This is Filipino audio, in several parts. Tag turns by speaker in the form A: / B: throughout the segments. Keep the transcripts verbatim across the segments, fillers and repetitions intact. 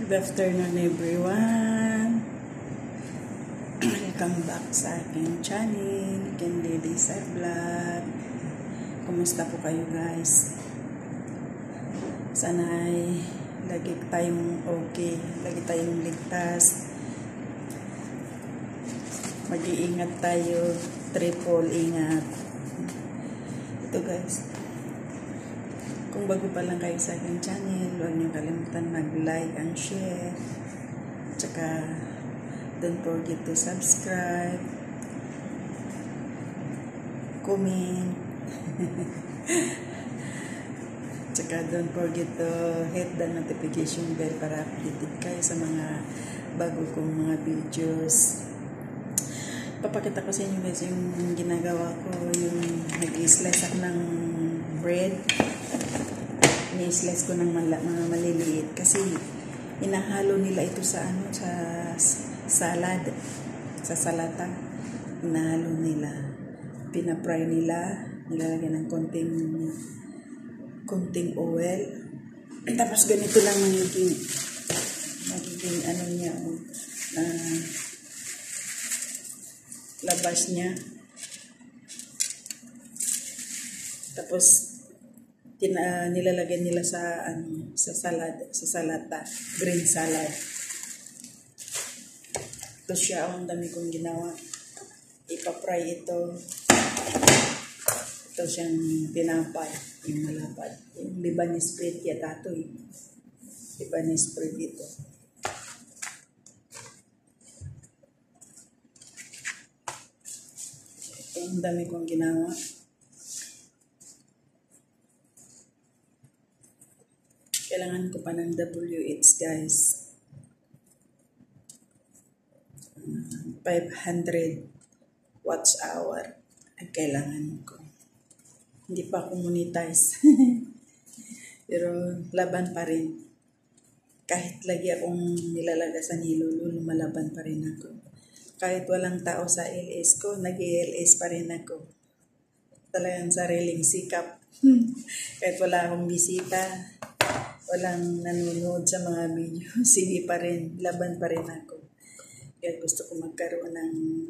A: Good afternoon everyone. Welcome back sa aking channel, Candy Desire Vlog. Kumusta po kayo guys? Sana ay lagi tayong okay, lagi tayong ligtas. Mag-iingat tayo, triple ingat. Ito guys. Kung bago pa lang kayo sa aking channel, huwag niyo kalimutan mag-like and share. Tsaka, don't forget to subscribe, comment. Tsaka, don't forget to hit the notification bell para updated kayo sa mga bago kong mga videos. Papakita ko sa inyo guys yung ginagawa ko, yung nag-slice ako ng bread. Ni-slice ko ng mala, mga maliliit kasi inahalo nila ito sa ano sa salad, sa salata. Inahalo nila, pina-fry nila, nilalagyan ng konting konting oil. Tapos ganito lang magiging magiging ano niya, uh, labas niya. Tapos Tina, nilalagyan nila sa ano sa salad, sa salata, green salad. Ito siya, ang dami kong ginawa. Ipa-fry ito. Ito siyang pinapay, yung malapad. Yung Lebanese bread yata ito eh. Lebanese bread ito. Ito, ang dami kong ginawa. Kailangan ko pa ng W H guys. five hundred watts hour ang kailangan ko. Hindi pa ako monetize. Pero laban pa rin. Kahit lagi akong nilalagasan ni Lulu, lumalaban pa rin ako. Kahit walang tao sa L S ko, nag-L S pa rin ako. Talagang sariling sikap. Kahit wala akong bisita, walang nanonood sa mga video, sige pa rin, laban pa rin ako. Kaya gusto ko magkaroon ng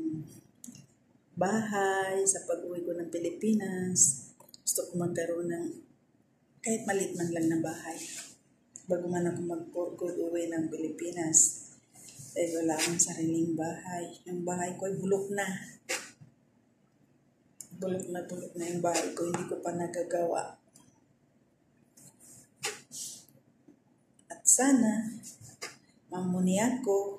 A: bahay sa pag-uwi ko ng Pilipinas. Gusto ko magkaroon ng kahit maliit man lang na bahay bago man ako mag-uwi ng Pilipinas. Dahil wala akong sariling bahay. Yung bahay ko ay bulok na. Bulok na bulok na yung bahay ko. Hindi ko pa nagagawa. Sana, mamuni ako,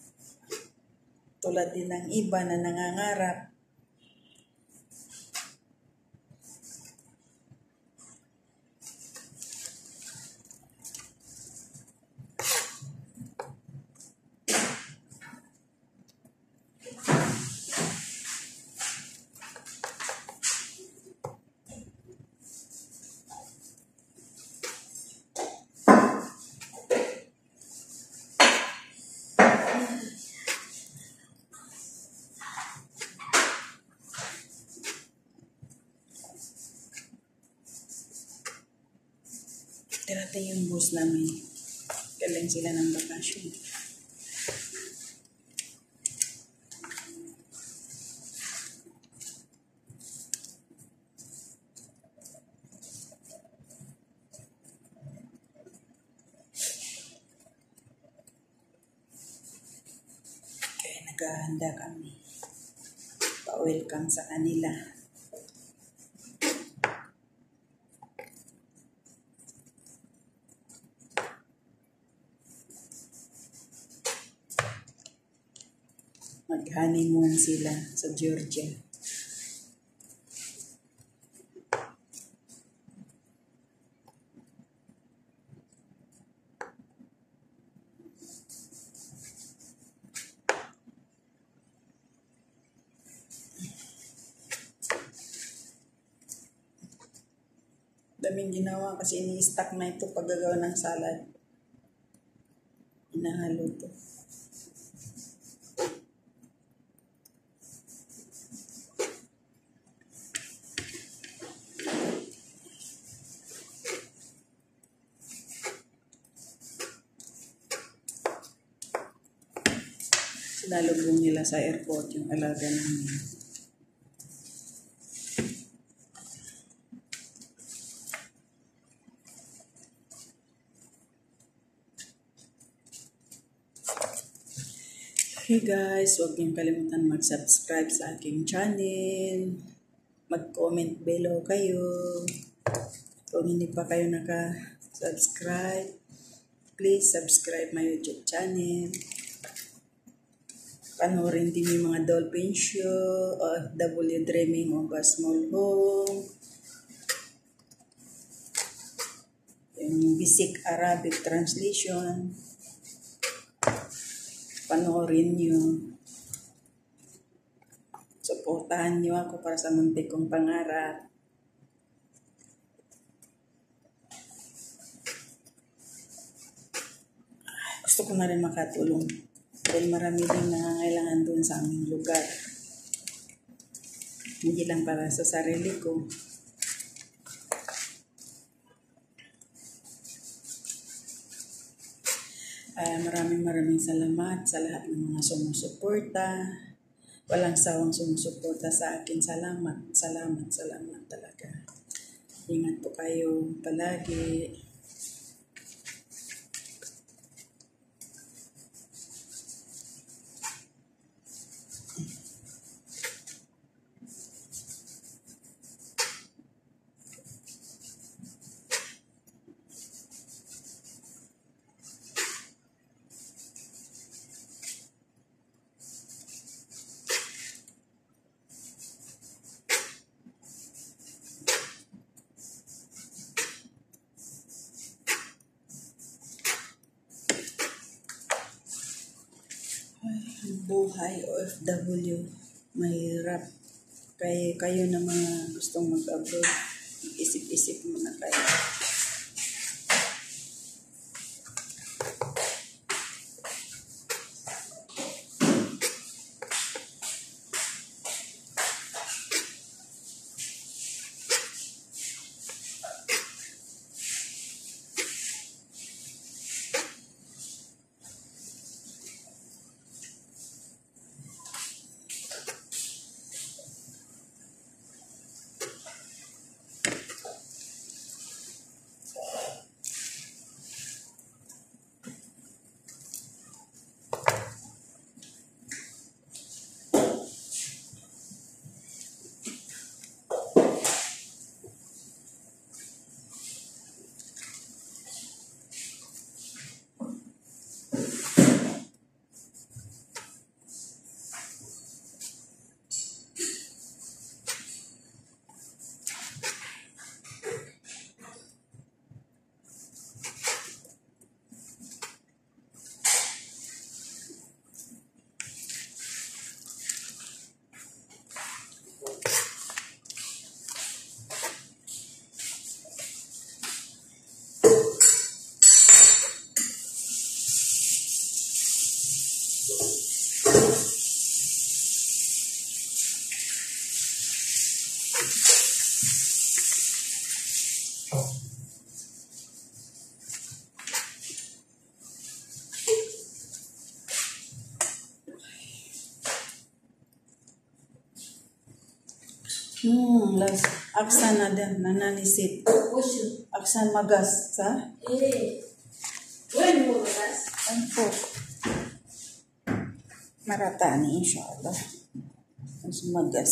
A: tulad din ng iba na nangangarap. Darating yung bus namin. Galing sila ng bakasyon. Kaya naghahanda kami. Pa-welcome sa kanila. Mag-honeymoon sila sa Georgia. Daming ginawa kasi ini-stack na ito paggagawa ng salad. Inahalo ito. Sinalubong nila sa airport yung alaga namin. Hey guys, huwag niyong kalimutan mag-subscribe sa aking channel. Mag-comment below kayo. Kung hindi pa kayo naka-subscribe, please subscribe my YouTube channel. Panoorin din yung mga dolphin show, O F W Dreaming of a Small Home, yung basic Arabic translation. Panoorin nyo. Suportahan nyo ako para sa muntik kong pangarap. Gusto ko na rin makatulong. Dahil marami din nangangailangan doon sa aming lugar. Hindi lang para sa sarili ko. Uh, maraming maraming salamat sa lahat ng mga sumusuporta. Walang sawang sumusuporta sa akin. Salamat, salamat, salamat talaga. Ingat po kayo palagi. Buhay O F W, mahirap. Kaya kayo na mga gustong mag-abroad, isip-isip muna kayo. Hmm, las aksan na din, nananisit. Aksan magas, sa?
B: Eh, when mo magas?
A: Ano po? Maratani, inshallah. Mas magas.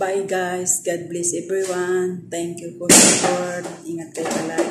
A: Bye guys. God bless everyone. Thank you for support. Ingat kayo palagi.